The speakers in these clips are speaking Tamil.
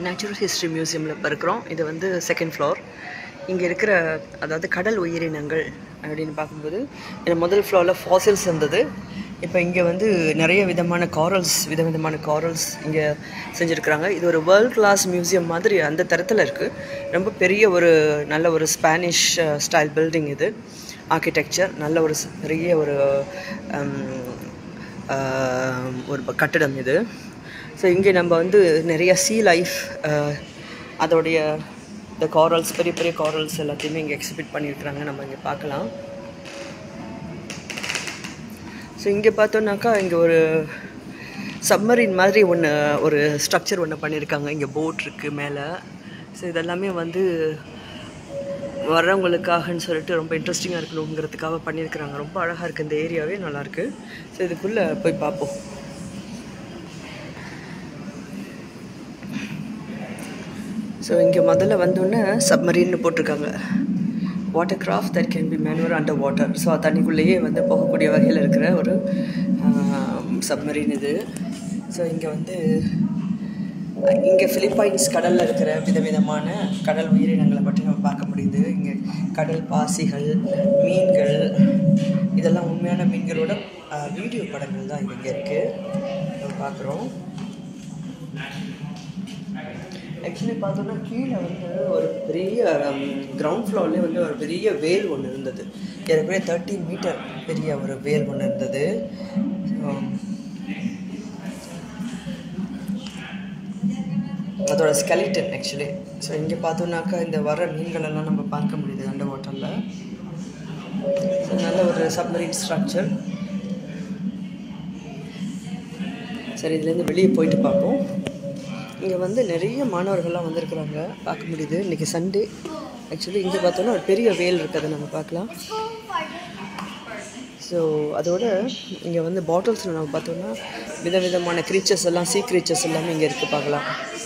நேச்சுரல் ஹிஸ்ட்ரி மியூசியமில் இப்போ இருக்கிறோம். இது வந்து செகண்ட் ஃப்ளோர். இங்கே இருக்கிற அதாவது கடல் உயிரினங்கள் அப்படின்னு பார்க்கும்போது முதல் ஃப்ளோரில் ஃபாசில்ஸ் இருந்தது. இப்போ இங்கே வந்து நிறைய விதமான விதவிதமான காரல்ஸ் இங்கே செஞ்சுருக்குறாங்க. இது ஒரு வேர்ல்ட் கிளாஸ் மியூசியம் மாதிரி அந்த தரத்தில் இருக்குது. ரொம்ப பெரிய நல்ல ஒரு ஸ்பானிஷ் ஸ்டைல் பில்டிங் இது. ஆர்கிடெக்சர் நல்ல பெரிய ஒரு கட்டிடம் இது. ஸோ இங்கே நம்ம வந்து நிறைய சீ லைஃப் அதோடைய இந்த காரல்ஸ் பெரிய பெரிய காரல்ஸ் எல்லாத்தையுமே இங்கே எக்ஸிபிட் பண்ணியிருக்கிறாங்க. நம்ம இங்கே பார்க்கலாம். ஸோ இங்கே பார்த்தோன்னாக்கா இங்கே ஒரு சப்மரீன் மாதிரி ஒரு ஸ்ட்ரக்சர் ஒன்று பண்ணியிருக்காங்க. இங்கே போட் இருக்குது மேலே. ஸோ இதெல்லாமே வந்து வர்றவங்களுக்காகன்னு சொல்லிட்டு ரொம்ப இன்ட்ரெஸ்டிங்காக இருக்கணுங்கிறதுக்காக பண்ணியிருக்கிறாங்க. ரொம்ப அழகாக இருக்குது. இந்த ஏரியாவே நல்லாயிருக்கு. ஸோ இதுக்குள்ளே போய் பார்ப்போம். ஸோ இங்கே முதல்ல வந்தோன்னே சப்மரீன்னு போட்டிருக்காங்க. Water craft that can be manoeuvre under water. So தண்ணிக்குள்ளேயே வந்து போகக்கூடிய வகையில் இருக்கிற ஒரு சப்மரீன் இது. ஸோ இங்கே பிலிப்பைன்ஸ் கடலில் இருக்கிற விதவிதமான கடல் உயிரினங்களை மட்டும் நம்ம பார்க்க முடியுது. இங்கே கடல் பாசிகள், மீன்கள், இதெல்லாம் உண்மையான மீன்களோட வீடியோ படங்கள் தான் இங்கே இருக்குது. நம்ம பார்க்குறோம். ஆக்சுவலி பார்த்தோன்னா கீழே வந்து ஒரு பெரிய கிரவுண்ட் ஃப்ளோர்லேயே வந்து ஒரு பெரிய வேல் ஒன்று இருந்தது. ஏற்கனவே 30 மீட்டர் பெரிய ஒரு வேல் ஒன்று இருந்தது. அதோட ஸ்கெலிட்டன் ஆக்சுவலி. ஸோ இங்கே பார்த்தோன்னாக்கா இந்த வர மீன்களெல்லாம் நம்ம பார்க்க முடியுது அண்டர் வாட்டரில். ஸோ நல்ல ஒரு சப்மரீன் ஸ்ட்ரக்சர். சரி, இதுலேருந்து வெளியே போயிட்டு பார்ப்போம். இங்கே வந்து நிறைய மாணவர்கள்லாம் வந்திருக்கிறாங்க, பார்க்க முடியுது. இன்றைக்கி சண்டே ஆக்சுவலி. இங்கே பார்த்தோன்னா ஒரு பெரிய வேல் இருக்குது, நம்ம பார்க்கலாம். ஸோ அதோட இங்கே வந்து பாட்டில்ஸில் நம்ம பார்த்தோன்னா விதவிதமான க்ரீச்சர்ஸ் எல்லாம், சீ க்ரீச்சர்ஸ் எல்லாமே இங்கே இருக்குது, பார்க்கலாம்.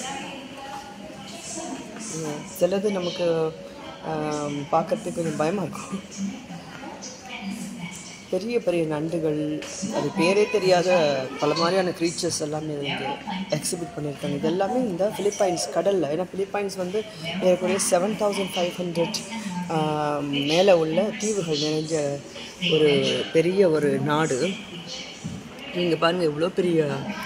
சிலது நமக்கு பார்க்குறதுக்கு கொஞ்சம் பயமாக இருக்கும். பெரிய பெரிய நண்டுகள், அது பேரே தெரியாத பல மாதிரியான க்ரீச்சர்ஸ் எல்லாமே இங்கே எக்ஸிபிட் பண்ணியிருக்காங்க. இது எல்லாமே இந்த பிலிப்பைன்ஸ் கடலில். ஏன்னா பிலிப்பைன்ஸ் வந்து ஏற்கனவே 7500 மேலே உள்ள தீவுகள் நிறைஞ்ச ஒரு பெரிய ஒரு நாடு. நீங்கள் பாருங்கள் எவ்வளோ பெரிய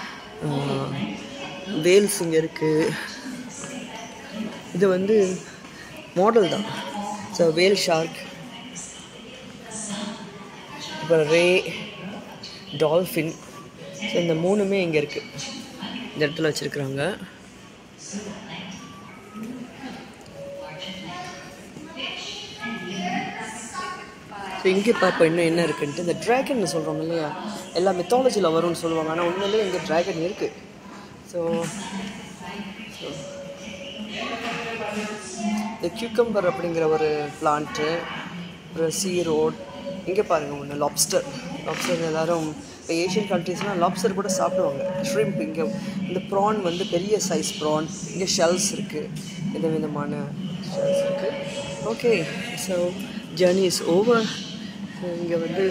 வேல்ஸ் இங்கே இருக்குது. இது வந்து மாடல் தான். ஸோ வேல் ஷார்க், அப்புறம் ரே, டால்ஃபின். ஸோ இந்த மூணுமே இங்கே இருக்குது, இந்த இடத்துல வச்சுருக்குறாங்க. ஸோ இங்கே பார்ப்போம் இன்னும் என்ன இருக்குன்ட்டு. இந்த ட்ராகன் சொல்கிறோம் இல்லையா, எல்லா மெத்தாலஜியில் வரும்னு சொல்லுவாங்க. ஆனால் உண்மையிலே இங்கே ட்ராகன் இருக்குது. ஸோ இந்த கியூக்கம்பர் அப்படிங்கிற ஒரு பிளான்ட்டு, ஒரு சீ ரோட். இங்கே பாருங்கள் ஒன்று லாப்ஸ்டர். எல்லோரும் இப்போ ஏஷியன் கண்ட்ரீஸ்லாம் லாப்ஸ்டர் கூட சாப்பிடுவாங்க. ஷ்ரிம்ப். இங்கே இந்த ப்ரான் வந்து பெரிய சைஸ் ப்ரான். இங்கே ஷெல்ஸ் இருக்குது, விதவிதமான ஷெல்ஸ் இருக்குது. Okay, so journey is over. இங்கே வந்து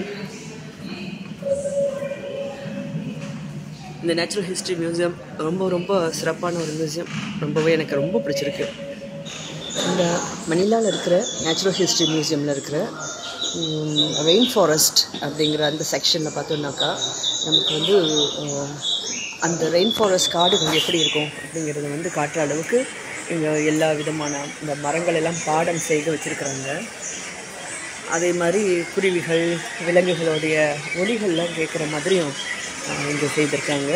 இந்த நேச்சுரல் ஹிஸ்ட்ரி மியூசியம் ரொம்ப சிறப்பான ஒரு மியூசியம். எனக்கு ரொம்ப பிடிச்சிருக்கு. இந்த மணிலாவில் இருக்கிற நேச்சுரல் ஹிஸ்ட்ரி மியூசியமில் இருக்கிற ரெயின் ஃபாரஸ்ட் அப்படிங்கிற அந்த செக்ஷனில் பார்த்தோன்னாக்கா நமக்கு வந்து அந்த ரெயின் ஃபாரஸ்ட் காடுகள் எப்படி இருக்கும் அப்படிங்கிறத வந்து காட்டுற அளவுக்கு இங்கே எல்லா விதமான இந்த மரங்கள் எல்லாம் பாடம் செய்து வச்சுருக்குறாங்க. அதே மாதிரி குருவிகள், விலங்குகளுடைய ஒலிகள்லாம் கேட்குற மாதிரியும் இங்கே செய்திருக்காங்க.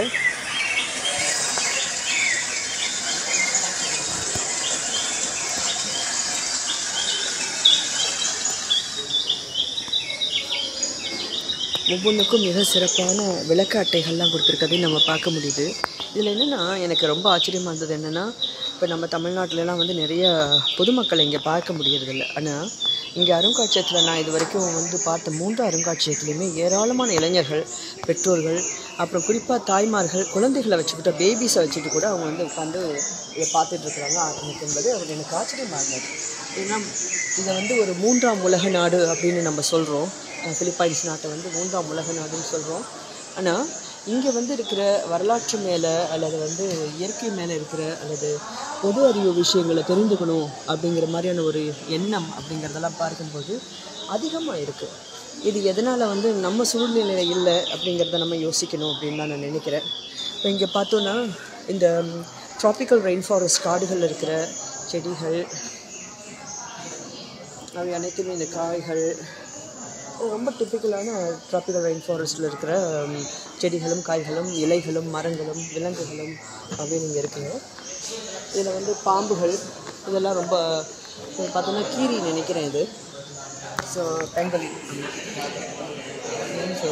ஒவ்வொன்றுக்கும் மிக சிறப்பான விளக்க அட்டைகள்லாம் கொடுத்துருக்கதையும் நம்ம பார்க்க முடியுது. இதில் என்னென்னா எனக்கு ரொம்ப ஆச்சரியமாக இருந்தது என்னென்னா, இப்போ நம்ம தமிழ்நாட்டிலலாம் வந்து நிறைய பொதுமக்களை இங்கே பார்க்க முடியறதில்லை. ஆனால் இங்கே அருங்காட்சியகத்தில் நான் இது வரைக்கும் வந்து பார்த்த 3 அருங்காட்சியகத்துலேயுமே ஏராளமான இளைஞர்கள், பெற்றோர்கள், அப்புறம் குறிப்பாக தாய்மார்கள் குழந்தைகளை வச்சுக்கிட்ட பேபிஸை வச்சுட்டு கூட அவங்க வந்து உட்காந்து இதை பார்த்துட்ருக்குறாங்க. என்பது எனக்கு ஆச்சரியமாக இருந்தது. ஏன்னா இதை வந்து ஒரு 3ஆம் உலக நாடு அப்படின்னு நம்ம சொல்கிறோம். பிலிப்பைன்ஸ் நாட்டை வந்து 3ஆம் உலக நாடுன்னு சொல்கிறோம். ஆனால் இங்கே வந்து இருக்கிற வரலாற்று மேலே அல்லது வந்து இயற்கை மேலே இருக்கிற அல்லது பொது அறிவு விஷயங்களை தெரிஞ்சுக்கணும் அப்படிங்கிற மாதிரியான ஒரு எண்ணம் அப்படிங்கிறதெல்லாம் பார்க்கும்போது அதிகமாக இருக்குது. இது எதனால் வந்து நம்ம சூழ்நிலையில் இல்லை அப்படிங்கிறத நம்ம யோசிக்கணும் அப்படின்னு தான் நான் நினைக்கிறேன். இப்போ இங்கே பார்த்தோன்னா இந்த ட்ராபிக்கல் ரெயின் ஃபாரஸ்ட் காடுகளில் இருக்கிற செடிகள் அவை அனைத்துமே இந்த காய்கள் ரொம்ப டிப்பிக்கலான ட்ராபிக்கல் ரெயின் ஃபாரஸ்ட்டில் இருக்கிற செடிகளும் காய்களும் இலைகளும் மரங்களும் விலங்குகளும் அப்படின்னு இங்கே இருக்குங்க. இதில் வந்து பாம்புகள் இதெல்லாம் ரொம்ப பார்த்தோன்னா கீரி நினைக்கிறேன் இது. ஸோ பெங்கல் ஸோ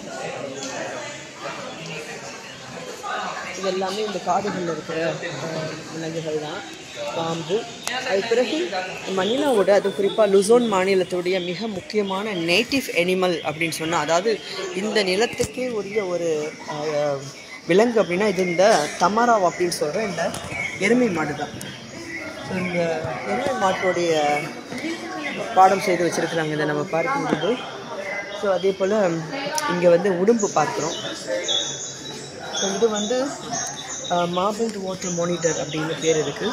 இது எல்லாமே இந்த காடுகளில் இருக்கிற விலங்குகள் தான், பாம்பு. அது பிறகு மணிலாவோட அது குறிப்பாக லுசோன் மாநிலத்துடைய மிக முக்கியமான நேட்டிவ் அனிமல் அப்படின்னு சொன்னால், அதாவது இந்த நிலத்துக்கே உரிய ஒரு விலங்கு அப்படின்னா இது இந்த தமராவ் அப்படின்னு சொல்கிற இந்த எருமை மாடு தான். ஸோ இந்த எருமை மாட்டோடைய பாடம் செய்து வச்சுருக்குறாங்க இதை நம்ம பார்க்கும்போது. ஸோ அதே போல் இங்கே வந்து உடும்பு பார்க்குறோம். ஸோ இது வந்து மார்பிள்ட் வாட்டர் மானிட்டர் அப்படின்னு பேர் இருக்குது.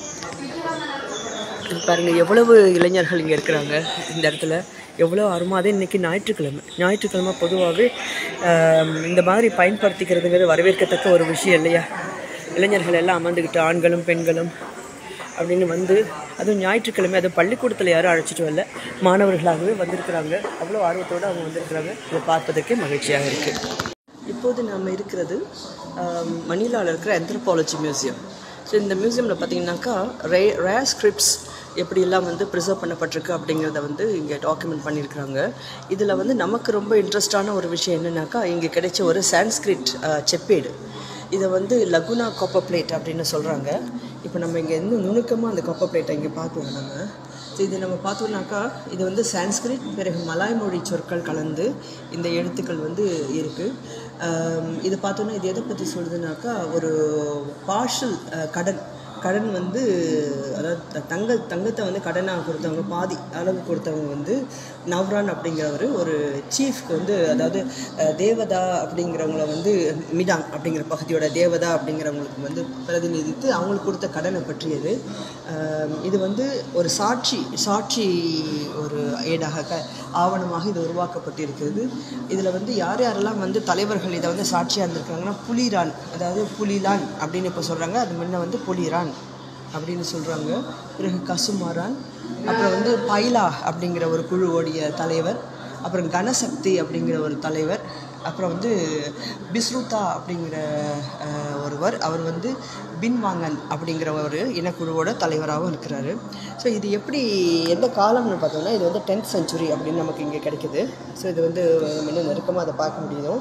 பாருங்கள் எவ்வளவு இளைஞர்கள் இங்கே இருக்கிறாங்க இந்த இடத்துல, எவ்வளோ அருமாதே. இன்றைக்கி ஞாயிற்றுக்கிழமை பொதுவாகவே இந்த மாதிரி பயன்படுத்திக்கிறதுங்கிறது வரவேற்கத்தக்க ஒரு விஷயம் இல்லையா? இளைஞர்கள் எல்லாம் அமர்ந்துக்கிட்டு ஆண்களும் பெண்களும் அப்படின்னு வந்து, அதுவும் ஞாயிற்றுக்கிழமை, அதுவும் பள்ளிக்கூடத்தில் யாரும் அழைச்சிட்டு வரல, மாணவர்களாகவே வந்திருக்கிறாங்க. அவ்வளோ ஆர்வத்தோடு அவங்க வந்திருக்கிறாங்க. இதை பார்ப்பதற்கே மகிழ்ச்சியாக இருக்குது. இப்போது நாம் இருக்கிறது மணிலாவில் இருக்கிற ஆந்த்ரோபாலஜி மியூசியம். ஸோ இந்த மியூசியமில் பார்த்திங்கனாக்கா ரேர் ஸ்கிரிப்ட்ஸ் எப்படியெல்லாம் வந்து ப்ரிசர்வ் பண்ணப்பட்டிருக்கு அப்படிங்கிறத வந்து இங்கே டாக்குமெண்ட் பண்ணியிருக்கிறாங்க. இதில் வந்து நமக்கு ரொம்ப இன்ட்ரெஸ்டான ஒரு விஷயம் என்னென்னாக்கா, இங்கே கிடைச்ச ஒரு சான்ஸ்கிரிட் செப்பேடு. இதை வந்து லகுனா காப்பர் பிளேட் அப்படின்னு சொல்கிறாங்க. இப்போ நம்ம இங்கே இன்னும் நுணுக்கமாக அந்த காப்பர் பிளேட்டை இங்கே பார்ப்போம் நம்ம. ஸோ இது நம்ம பார்த்தோம்னாக்கா இது வந்து சான்ஸ்கிரிட் பிறகு மலாய் மொழி சொற்கள் கலந்து இந்த எழுத்துக்கள் வந்து இருக்குது. இது பார்த்தோன்னா இது எதை பற்றி சொல்லுதுனாக்கா, ஒரு பார்ஷல் கடன் வந்து, அதாவது தங்கத்தை வந்து கடனாக கொடுத்தவங்க, பாதி அளவு கொடுத்தவங்க வந்து நவ்ரான் அப்படிங்கிறவர் ஒரு சீஃப்க்கு வந்து, அதாவது தேவதா அப்படிங்கிறவங்கள வந்து மிடாங் அப்படிங்கிற பகுதியோட தேவதா அப்படிங்கிறவங்களுக்கு வந்து பிரதிநிதித்து அவங்களுக்கு கொடுத்த கடனை பற்றியது. இது வந்து ஒரு சாட்சி ஒரு ஏடாக ஆவணமாக இது உருவாக்கப்பட்டிருக்கிறது. இதில் வந்து யாரெல்லாம் வந்து தலைவர்கள் இதை வந்து சாட்சியாக இருந்திருக்காங்கன்னா, புலிரான், அதாவது புலிலான் அப்படின்னு இப்போ சொல்கிறாங்க, அது முன்ன வந்து புலிரான் அப்படின்னு சொல்கிறாங்க. பிறகு கசுமாரான், அப்புறம் வந்து பைலா அப்படிங்கிற ஒரு குழுவோடைய தலைவர், அப்புறம் கனசக்தி அப்படிங்கிற ஒரு தலைவர், அப்புறம் வந்து பிஸ்ருதா அப்படிங்கிற ஒருவர், அவர் வந்து பின்வாங்கன் அப்படிங்கிற ஒரு இனக்குழுவோட தலைவராகவும் இருக்கிறாரு. ஸோ இது எப்படி எந்த காலம்னு பார்த்தோம்னா, இது வந்து 10th century அப்படின்னு நமக்கு இங்கே கிடைக்குது. ஸோ இது வந்து இன்னும் நெருக்கமாக அதை பார்க்க முடியும்.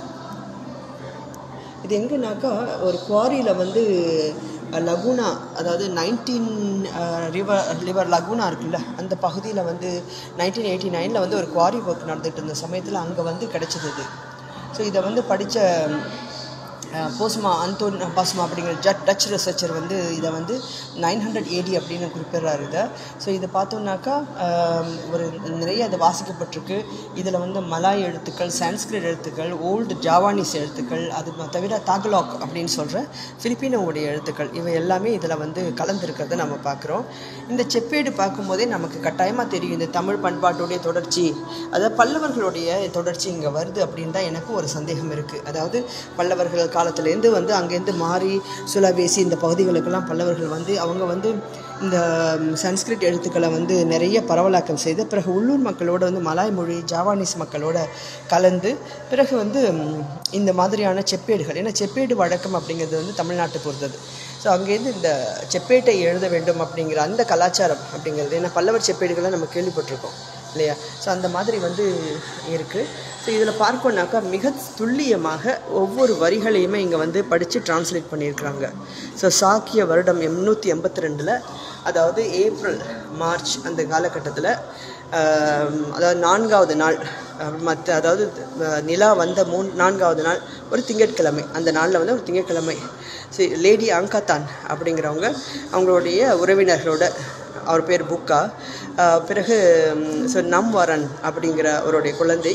இது எங்கேனாக்கா, ஒரு குவாரியில் வந்து லகுனா, அதாவது 19 ரிவர் லகுனா இருக்குல்ல, அந்த பகுதியில் வந்து 1989 வந்து ஒரு குவாரி ஒர்க் நடந்துகிட்டு இருந்த சமயத்தில் அங்கே வந்து கிடைச்சது இது. ஸோ இதை வந்து படித்த அந்தோன் பாஸ்மா அப்படிங்கிற டச் ரிசர்ச்சர் வந்து இதை வந்து 900 AD அப்படின்னு குறிப்பிடுறாரு இதை. ஸோ இதை பார்த்தோம்னாக்கா ஒரு நிறைய அதை வாசிக்கப்பட்டிருக்கு. இதில் வந்து மலாய் எழுத்துக்கள், சான்ஸ்கிரிட் எழுத்துக்கள், ஓல்டு ஜாவானீஸ் எழுத்துக்கள், அது தவிர தாகலாக் அப்படின்னு சொல்கிற பிலிப்பினோடைய எழுத்துக்கள், இவை எல்லாமே இதில் வந்து கலந்துருக்கிறத நம்ம பார்க்குறோம். இந்த செப்பேடு பார்க்கும்போதே நமக்கு கட்டாயமாக தெரியும் இந்த தமிழ் பண்பாட்டுடைய தொடர்ச்சி, அதாவது பல்லவர்களுடைய தொடர்ச்சி இங்கே வருது அப்படின்னு தான் எனக்கு ஒரு சந்தேகம் இருக்குது. அதாவது பல்லவர்கள் காலத்துலேருந்து வந்து அங்கேருந்து மாறி சுலவேசி இந்த பகுதிகளுக்கெல்லாம் பல்லவர்கள் வந்து அவங்க வந்து இந்த சன்ஸ்கிரிட் எழுத்துக்களை வந்து நிறைய பரவலாக்கம் செய்து பிறகு உள்ளூர் மக்களோட வந்து மலாய் மொழி ஜாவானீஸ் மக்களோட கலந்து பிறகு வந்து இந்த மாதிரியான செப்பேடுகள், ஏன்னா செப்பேடு வழக்கம் அப்படிங்கிறது வந்து நாட்டை பொறுத்தது. ஸோ அங்கேருந்து இந்த செப்பேட்டை எழுத வேண்டும் அப்படிங்கிற அந்த கலாச்சாரம் அப்படிங்கிறது, ஏன்னா பல்லவர் செப்பேடுகளை நம்ம கேள்விப்பட்டிருக்கோம் இல்லையா? ஸோ அந்த மாதிரி வந்து இருக்குது. ஸோ இதில் பார்க்கணுன்னாக்கா மிக துல்லியமாக ஒவ்வொரு வரிகளையுமே இங்கே வந்து படித்து டிரான்ஸ்லேட் பண்ணியிருக்கிறாங்க. ஸோ சாக்கிய வருடம் 882, அதாவது ஏப்ரல் மார்ச் அந்த காலகட்டத்தில், அதாவது 4வது நாள் அதாவது நிலா வந்த 4வது நாள் ஒரு திங்கட்கிழமை, அந்த நாளில் வந்து ஒரு திங்கட்கிழமை லேடி அங்காத்தான் அப்படிங்கிறவங்க அவங்களுடைய உறவினர்களோட, அவர் பேர் புக்கா, பிறகு நம்வரன் அப்படிங்கிற அவருடைய குழந்தை,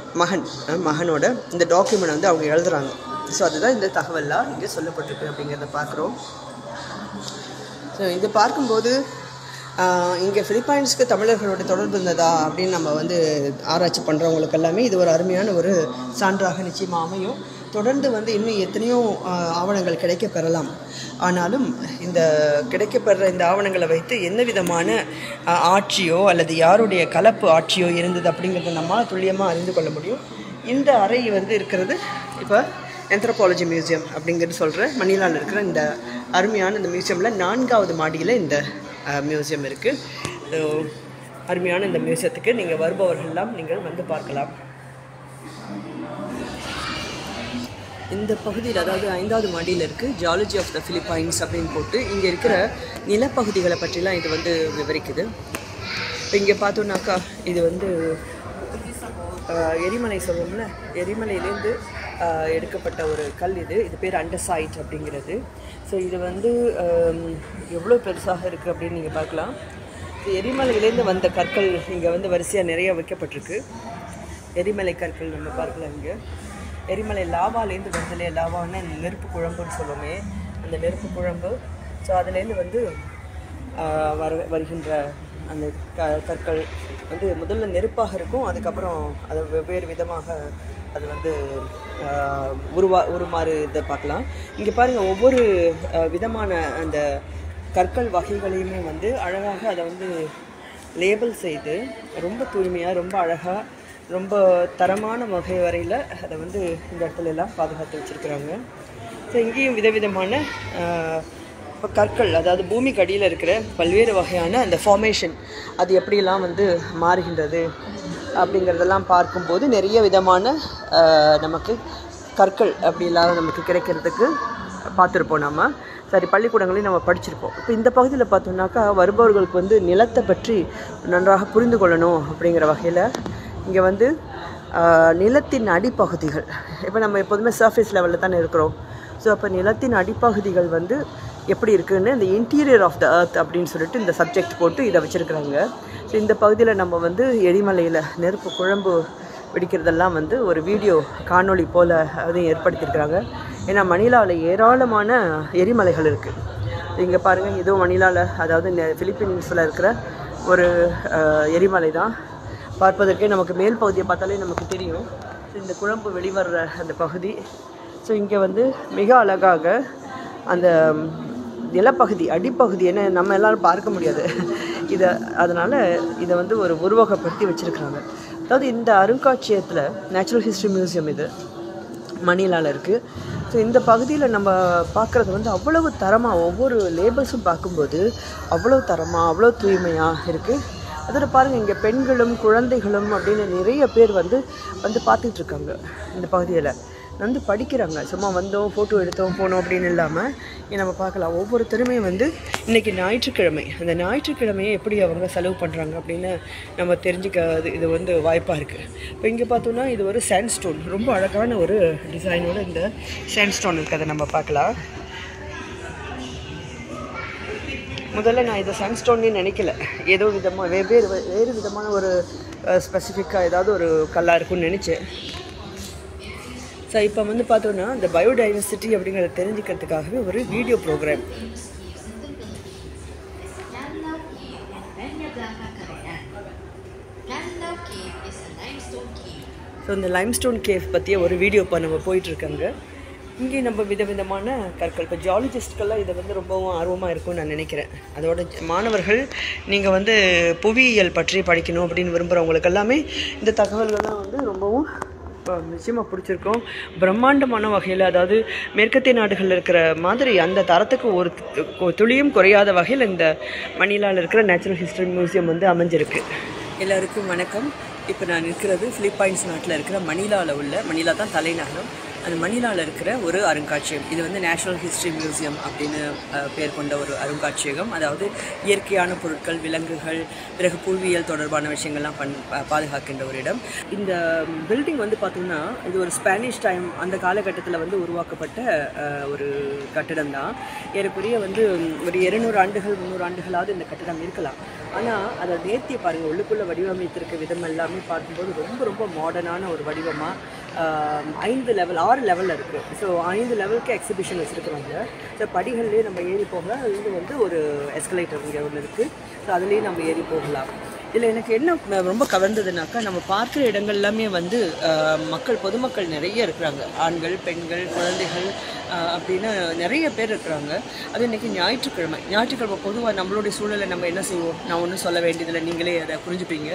மகனோட இந்த டாக்குமெண்ட் வந்து அவங்க எழுதுகிறாங்க. ஸோ அதுதான் இந்த தகவலாம் இங்கே சொல்லப்பட்டிருக்கு அப்படிங்கிறத பார்க்குறோம். ஸோ இது பார்க்கும்போது இங்கே பிலிப்பைன்ஸுக்கு தமிழர்களோட தொடர்பு இருந்ததா அப்படின்னு நம்ம வந்து ஆராய்ச்சி பண்ணுறவங்களுக்கு எல்லாமே இது ஒரு அருமையான ஒரு சான்றாக நிச்சயமாக அமையும். தொடர்ந்து வந்து இன்னும் எத்தனையோ ஆவணங்கள் கிடைக்க பெறலாம். ஆனாலும் இந்த கிடைக்கப்பெற இந்த ஆவணங்களை வைத்து என்ன விதமான ஆட்சியோ அல்லது யாருடைய கலப்பு ஆட்சியோ இருந்தது அப்படிங்கிறத நம்மால் துல்லியமாக அறிந்து கொள்ள முடியும். இந்த அறை வந்து இருக்கிறது இப்போ ஆந்த்ரோபாலஜி மியூசியம் அப்படிங்கிறது சொல்கிற மணிலாவில் இருக்கிற இந்த அருமையான இந்த மியூசியமில் 4வது மாடியில் இந்த மியூசியம் இருக்குது. அருமையான இந்த மியூசியத்துக்கு நீங்கள் வருபவர்கள்லாம் நீங்கள் வந்து பார்க்கலாம். இந்த பகுதியில் அதாவது 5வது மாடியில் இருக்குது ஜியாலஜி ஆஃப் த பிலிப்பைன்ஸ் அப்படின்னு போட்டு இங்கே இருக்கிற நிலப்பகுதிகளை பற்றிலாம் இது வந்து விவரிக்குது. இப்போ இங்கே பார்த்தோன்னாக்கா இது வந்து எரிமலை சொல்லுவோம்ல, எரிமலையிலேருந்து எடுக்கப்பட்ட ஒரு கல் இது பேர் அண்டசைட் அப்படிங்கிறது. ஸோ இது வந்து எவ்வளோ பெருசாக இருக்குது அப்படின்னு நீங்கள் பார்க்கலாம். எரிமலையிலேருந்து வந்த கற்கள் இங்கே வந்து வரிசையாக நிறைய வைக்கப்பட்டிருக்கு. எரிமலை கற்கள் நம்ம பார்க்கலாம். இங்கே எரிமலை லாவாலேருந்து வந்தலே, லாவான்னா நெருப்பு குழம்புன்னு சொல்லுவோமே, அந்த நெருப்பு குழம்பு. ஸோ அதுலேருந்து வந்து வருகின்ற அந்த கற்கள் வந்து முதல்ல நெருப்பாக இருக்கும், அதுக்கப்புறம் அது வெவ்வேறு விதமாக அது வந்து உருமாறு இதை பார்க்கலாம். இங்கே பாருங்கள், ஒவ்வொரு விதமான அந்த கற்கள் வகைகளையுமே வந்து அழகாக அதை வந்து லேபிள் செய்து ரொம்ப தூய்மையாக ரொம்ப அழகாக ரொம்ப தரமான வகை வரையில் அதை வந்து இந்த இடத்துல எல்லாம் பாதுகாத்து வச்சுருக்குறாங்க. ஸோ இங்கேயும் விதவிதமான இப்போ கற்கள், அதாவது பூமிக்கு அடியில் இருக்கிற பல்வேறு வகையான அந்த ஃபார்மேஷன் அது எப்படியெல்லாம் வந்து மாறுகின்றது அப்படிங்கிறதெல்லாம் பார்க்கும்போது நிறைய விதமான நமக்கு கற்கள் அப்படிலாம் நமக்கு கிடைக்கிறதுக்கு பார்த்துருப்போம். நம்ம பள்ளிக்கூடங்களையும் நம்ம படிச்சிருப்போம். இப்போ இந்த பகுதியில் பார்த்தோம்னாக்கா வருபவர்களுக்கு வந்து நிலத்தை பற்றி நன்றாக புரிந்து கொள்ளணும் அப்படிங்கிற வகையில் இங்கே வந்து நிலத்தின் அடிப்பகுதிகள், இப்போ நம்ம எப்போதுமே சர்ஃபேஸ் லெவலில் தானே இருக்கிறோம். ஸோ அப்போ நிலத்தின் அடிப்பகுதிகள் வந்து எப்படி இருக்குதுன்னு இந்த இன்டீரியர் ஆஃப் த எர்த் அப்படின்னு சொல்லிட்டு இந்த சப்ஜெக்ட் போட்டு இதை வச்சுருக்குறாங்க. ஸோ இந்த பகுதியில் நம்ம வந்து எரிமலையில் நெருப்பு குழம்பு வெடிக்கிறதெல்லாம் வந்து ஒரு வீடியோ காணொளி போல் அதையும் ஏற்படுத்தியிருக்கிறாங்க. ஏன்னா மணிலாவில் ஏராளமான எரிமலைகள் இருக்குது. இங்கே பாருங்கள், இதுவும் மணிலாவில் அதாவது பிலிப்பைன்ஸில் இருக்கிற ஒரு எரிமலை தான். பார்ப்பதற்கே நமக்கு மேல் பகுதியை பார்த்தாலே நமக்கு தெரியும். ஸோ இந்த குழம்பு வெளிவர்ற அந்த பகுதி. ஸோ இங்கே வந்து மிக அழகாக அந்த நிலப்பகுதி அடிப்பகுதி என்ன நம்ம எல்லோரும் பார்க்க முடியாது இதை, அதனால் இதை வந்து ஒரு உருவகப்படுத்தி வச்சுருக்காங்க. அதாவது இந்த அருங்காட்சியகத்தில் நேச்சுரல் ஹிஸ்ட்ரி மியூசியம் இது மணிலாவில் இருக்குது. ஸோ இந்த பகுதியில் நம்ம பார்க்குறது வந்து அவ்வளவு தரமாக, ஒவ்வொரு லேபிள்ஸும் பார்க்கும்போது அவ்வளோ தரமாக அவ்வளோ தூய்மையாக இருக்குது. அதில் பாருங்கள், இங்கே பெண்களும் குழந்தைகளும் அப்படின்னு நிறைய பேர் வந்து பார்த்துட்ருக்காங்க. இந்த பகுதியில் வந்து படிக்கிறாங்க. சும்மா வந்தோம் ஃபோட்டோ எடுத்தோம் போனோம் அப்படின்னு இல்லாமல் நம்ம பார்க்கலாம். ஒவ்வொருத்தருமே வந்து இன்றைக்கி ஞாயிற்றுக்கிழமை, அந்த ஞாயிற்றுக்கிழமையை எப்படி அவங்க செலவு பண்ணுறாங்க அப்படின்னு நம்ம தெரிஞ்சுக்க இது வந்து வாய்ப்பாக இருக்குது. இப்போ இங்கே பார்த்தோன்னா இது ஒரு சாண்ட்ஸ்டோன், ரொம்ப அழகான ஒரு டிசைனோட இந்த சாண்ட்ஸ்டோன் இருக்குது. அதை நம்ம பார்க்கலாம். முதல்ல நான் இதை சாண்ட்ஸ்டோன்னு நினைக்கல, ஏதோ விதமாக வேறு விதமான ஒரு ஸ்பெசிஃபிக்காக ஏதாவது ஒரு கல்லாக இருக்குன்னு நினச்சேன். ஸோ இப்போ வந்து பார்த்தோன்னா இந்த பயோடைவர்சிட்டி அப்படிங்கிறத தெரிஞ்சுக்கிறதுக்காகவே ஒரு வீடியோ ப்ரோக்ராம். ஸோ இந்த லைம்ஸ்டோன் கேவ் பற்றிய ஒரு வீடியோ இப்போ நம்ம போயிட்டுருக்காங்க. இங்கே நம்ம விதவிதமான கற்கள், இப்போ ஜியாலஜிஸ்ட்கெல்லாம் இதை வந்து ரொம்பவும் ஆர்வமாக இருக்கும்னு நான் நினைக்கிறேன். அதோட மாணவர்கள் நீங்கள் வந்து புவியியல் பற்றி படிக்கணும் அப்படின்னு விரும்புகிறவங்களுக்கு எல்லாமே இந்த தகவல்கள்லாம் வந்து ரொம்பவும் நிச்சயமாக பிடிச்சிருக்கும். பிரம்மாண்டமான வகையில், அதாவது மேற்கத்திய நாடுகளில் இருக்கிற மாதிரி அந்த தரத்துக்கு ஒரு துளியும் குறையாத வகையில் இந்த மணிலாவில் இருக்கிற நேச்சுரல் ஹிஸ்ட்ரி மியூசியம் வந்து அமைஞ்சிருக்கு. எல்லாருக்கும் வணக்கம். இப்போ நான் இருக்கிறது பிலிப்பைன்ஸ் நாட்டில் இருக்கிற மணிலாவில் உள்ள, மணிலா தான் தலைநகரம், அந்த மணிலாவில் இருக்கிற ஒரு அருங்காட்சியகம். இது வந்து நேஷனல் ஹிஸ்ட்ரி மியூசியம் அப்படின்னு பேர் கொண்ட ஒரு அருங்காட்சியகம். அதாவது இயற்கையான பொருட்கள், விலங்குகள், பிறகு புவியியல் தொடர்பான விஷயங்கள்லாம் பாதுகாக்கின்ற ஒரு இடம். இந்த பில்டிங் வந்து பார்த்திங்கன்னா இது ஒரு ஸ்பானிஷ் டைம் அந்த காலகட்டத்தில் வந்து உருவாக்கப்பட்ட ஒரு கட்டிடம் தான். ஏறக்குறைய வந்து ஒரு 200 ஆண்டுகள் 300 ஆண்டுகளாவது இந்த கட்டிடம் இருக்கலாம். ஆனால் அதை நேர்த்தியை பாருங்கள், உள்ளுக்குள்ளே வடிவமைத்திருக்க விதம் எல்லாமே பார்க்கும்போது ரொம்ப ரொம்ப மாடர்னான ஒரு வடிவமாக 5 லெவல் 6 லெவலில் இருக்குது. ஸோ 5 லெவலுக்கு எக்ஸிபிஷன் வச்சுருக்குறாங்க. ஸோ படிகள்லேயே நம்ம ஏறி போகலாம். இது வந்து ஒரு எஸ்கலேட்டர் இங்கே ஒன்று இருக்குது. ஸோ அதுலேயே நம்ம ஏறி போகலாம். இதில் எனக்கு என்ன ரொம்ப கவர்ந்ததுனாக்கா, நம்ம பார்க்குற இடங்கள் எல்லாமே வந்து மக்கள், பொதுமக்கள் நிறைய இருக்கிறாங்க. ஆண்கள், பெண்கள், குழந்தைகள் அப்படின்னு நிறைய பேர் இருக்கிறாங்க. அது இன்றைக்கி ஞாயிற்றுக்கிழமை பொதுவாக நம்மளுடைய சூழலை நம்ம என்ன செய்வோம், நான் ஒன்றும் சொல்ல வேண்டியதில்லை, நீங்களே அதை புரிஞ்சுப்பீங்க.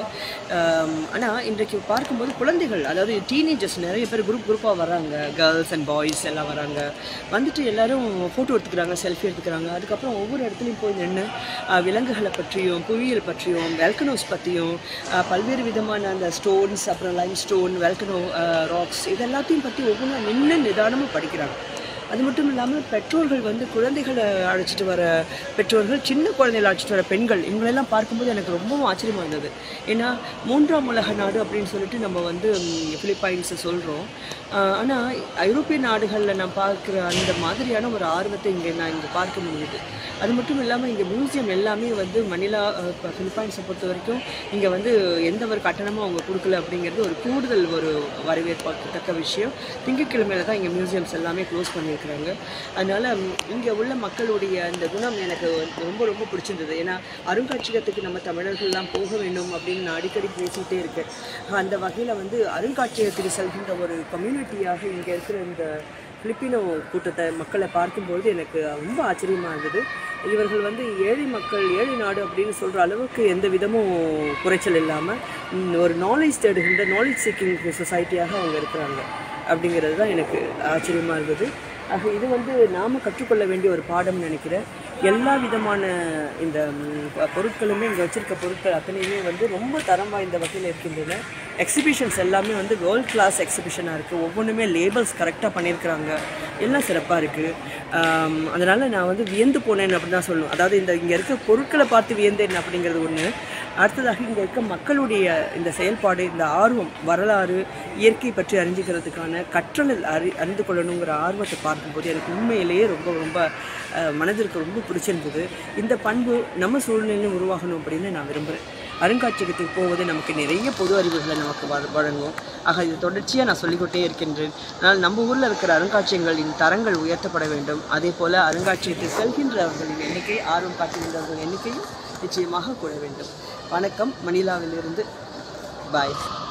ஆனால் இன்றைக்கு பார்க்கும்போது குழந்தைகள், அதாவது டீனேஜர்ஸ் நிறைய பேர் குரூப்பாக வராங்க. கேர்ள்ஸ் அண்ட் பாய்ஸ் எல்லாம் வராங்க. வந்துட்டு எல்லோரும் ஃபோட்டோ எடுத்துக்கிறாங்க, செல்ஃபி எடுத்துக்கிறாங்க. அதுக்கப்புறம் ஒவ்வொரு இடத்துலையும் போய் நின்று விலங்குகளை பற்றியும், புவியியல் பற்றியும், வெல்கனோஸ் பற்றியும், பல்வேறு விதமான அந்த ஸ்டோன்ஸ், அப்புறம் லைம் ஸ்டோன், வெல்கனோ ராக்ஸ், இது எல்லாத்தையும் பற்றி ஒவ்வொன்றும் நின்று நிதானமாக படிக்கிறாங்க. அது மட்டும் இல்லாமல் பெற்றோர்கள் வந்து குழந்தைகளை அழைச்சிட்டு வர பெற்றோர்கள், சின்ன குழந்தைகளை அழைச்சிட்டு வர பெண்கள், இவங்களெல்லாம் பார்க்கும்போது எனக்கு ரொம்பவும் ஆச்சரியமாக இருந்தது. ஏன்னா 3ஆம் உலக நாடு அப்படின்னு சொல்லிட்டு நம்ம வந்து பிலிப்பைன்ஸை சொல்கிறோம். ஆனால் ஐரோப்பிய நாடுகளில் நான் பார்க்குற அந்த மாதிரியான ஒரு ஆர்வத்தை நான் இங்கே பார்க்க முடியுது. அது மட்டும் இல்லாமல் இங்கே மியூசியம் எல்லாமே வந்து மணிலா, பிலிப்பைன்ஸை பொறுத்த வரைக்கும் இங்கே வந்து எந்த ஒரு கட்டணமும் அவங்க கொடுக்கல அப்படிங்கிறது ஒரு கூடுதல் ஒரு வரவேற்கத்தக்க விஷயம். திங்கட்கிழமையில தான் இங்கே மியூசியம்ஸ் எல்லாமே க்ளோஸ் பண்ணியிருக்காங்க. அதனால் இங்கே உள்ள மக்களுடைய அந்த குணம் எனக்கு ரொம்ப ரொம்ப பிடிச்சிருந்தது. ஏன்னா அருங்காட்சியகத்துக்கு நம்ம தமிழர்கள்லாம் போக வேண்டும் அப்படின்னு நான் அடிக்கடி பேசிகிட்டே இருக்கேன். அந்த வகையில் வந்து அருங்காட்சியகத்துக்கு செல்கின்ற ஒரு கம்யூனிட்டியாக இங்கே இருக்கிற இந்த பிலிப்பினோ மக்களை பார்க்கும்போது எனக்கு ரொம்ப ஆச்சரியமாக இருந்தது. இவர்கள் வந்து ஏழை மக்கள், ஏழை நாடு அப்படின்னு சொல்கிற அளவுக்கு எந்த விதமும் குறைச்சல் இல்லாமல் ஒரு நாலேஜ் தேடுகின்ற, நாலேஜ் சீக்கிங் சொசைட்டியாக அவங்க இருக்கிறாங்க அப்படிங்கிறது தான் எனக்கு ஆச்சரியமாக இருந்தது. ஆக இது வந்து நாம் கற்றுக்கொள்ள வேண்டிய ஒரு பாடம்னு நினைக்கிறேன். எல்லா விதமான இந்த பொருட்களுமே, இங்கே வச்சுருக்க பொருட்கள் அத்தனையுமே வந்து ரொம்ப தரம் வாய்ந்த வகையில் இருக்கின்றன. எக்ஸிபிஷன்ஸ் எல்லாமே வந்து வேர்ல்ட் கிளாஸ் எக்ஸிபிஷனாக இருக்குது. ஒவ்வொன்றுமே லேபிள்ஸ் கரெக்டாக பண்ணியிருக்கிறாங்க. எல்லாம் சிறப்பாக இருக்குது. அதனால் நான் வந்து வியந்து போனேன் அப்படி தான் சொல்லணும். அதாவது இங்கே இருக்க பொருட்களை பார்த்து வியந்தேன் அப்படிங்கிறது ஒன்று. அடுத்ததாக இங்கே இருக்க மக்களுடைய இந்த செயல்பாடு, இந்த ஆர்வம், வரலாறு, இயற்கை பற்றி அறிஞ்சிக்கிறதுக்கான கற்றலில் அறிந்து கொள்ளணுங்கிற ஆர்வத்தை பார்க்கும்போது எனக்கு உண்மையிலேயே ரொம்ப ரொம்ப மனதிற்கு ரொம்ப பிடிச்சிருந்தது. இந்த பண்பு நம்ம சூழ்நிலையிலும் உருவாகணும் அப்படின்னு நான் விரும்புகிறேன். அருங்காட்சியகத்துக்கு போவது நமக்கு நிறைய பொது அறிவுகளை நமக்கு வழங்கும். ஆக இது தொடர்ச்சியாக நான் சொல்லிக்கொண்டே இருக்கின்றேன். ஆனால் நம்ம ஊரில் இருக்கிற அருங்காட்சியகங்களின் தரங்கள் உயர்த்தப்பட வேண்டும். அதே போல் அருங்காட்சியகத்தில் செல்கின்றவர்களின் எண்ணிக்கை, ஆர்வம் காட்டுகின்றவர்களின் எண்ணிக்கையும் நிச்சயமாக கூட வேண்டும். வணக்கம், மணிலாவிலிருந்து. பாய்.